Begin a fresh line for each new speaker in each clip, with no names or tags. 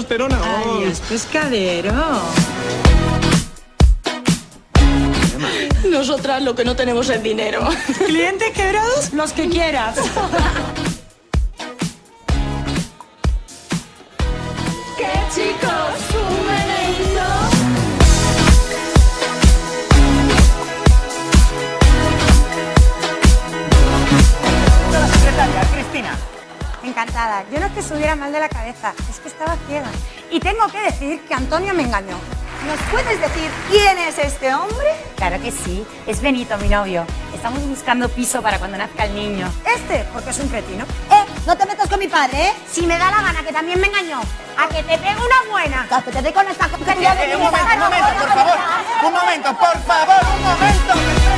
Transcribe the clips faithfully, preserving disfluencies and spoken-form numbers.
testosterona.
Adiós, pescadero.
Nosotras lo que no tenemos es dinero.
¿Clientes quebrados? Los que quieras.
¡Qué chicos! ¡Un meneíto!
La secretaria, Cristina.
Encantada. Yo no es que subiera mal de la cabeza, es que estaba ciega. Y tengo que decir que Antonio me engañó.
¿Nos puedes decir quién es este hombre?
Claro que sí, es Benito, mi novio. Estamos buscando piso para cuando nazca el niño.
Este, porque es un cretino.
Eh, no te metas con mi padre, ¿eh?
Si me da la gana, que también me engañó. A que te pegue una buena.
Que te dé con esta...
Eh, eh, un momento, un momento, por favor. Un momento, por favor, un momento.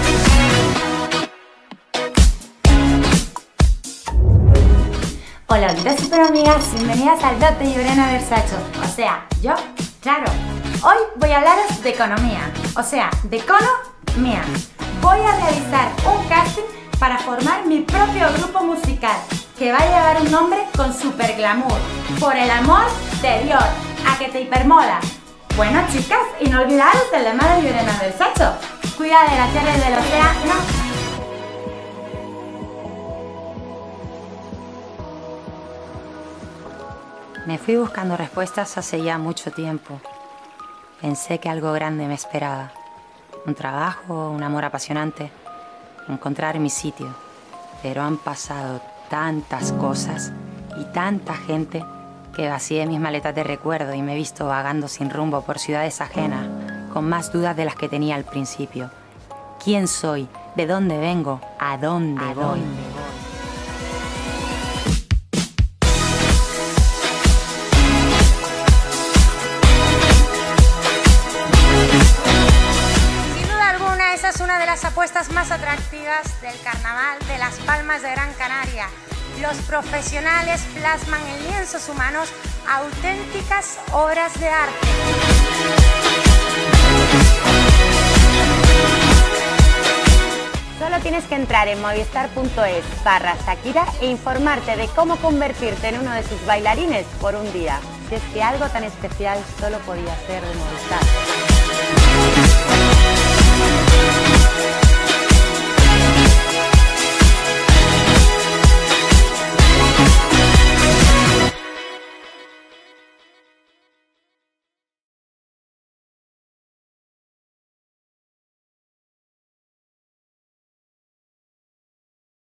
Hola, hola, super amigas, bienvenidas al blog de Lorena Versace. O sea, yo, claro, hoy voy a hablaros de economía, o sea, de economía. Voy a realizar un casting para formar mi propio grupo musical, que va a llevar un nombre con super glamour, por el amor de Dios, a que te hipermola. Bueno, chicas, y no olvidaros del lema de Lorena Versace, cuida de la tierra y del océano. Me fui buscando respuestas hace ya mucho tiempo. Pensé que algo grande me esperaba. Un trabajo, un amor apasionante, encontrar mi sitio. Pero han pasado tantas cosas y tanta gente que vacié mis maletas de recuerdo y me he visto vagando sin rumbo por ciudades ajenas, con más dudas de las que tenía al principio. ¿Quién soy? ¿De dónde vengo? ¿A dónde voy? ¿A dónde voy?
Es una de las apuestas más atractivas del carnaval de Las Palmas de Gran Canaria. Los profesionales plasman en lienzos humanos auténticas obras de arte.
Solo tienes que entrar en movistar punto es barra Shakira e informarte de cómo convertirte en uno de sus bailarines por un día. Si es que algo tan especial solo podía ser de Movistar.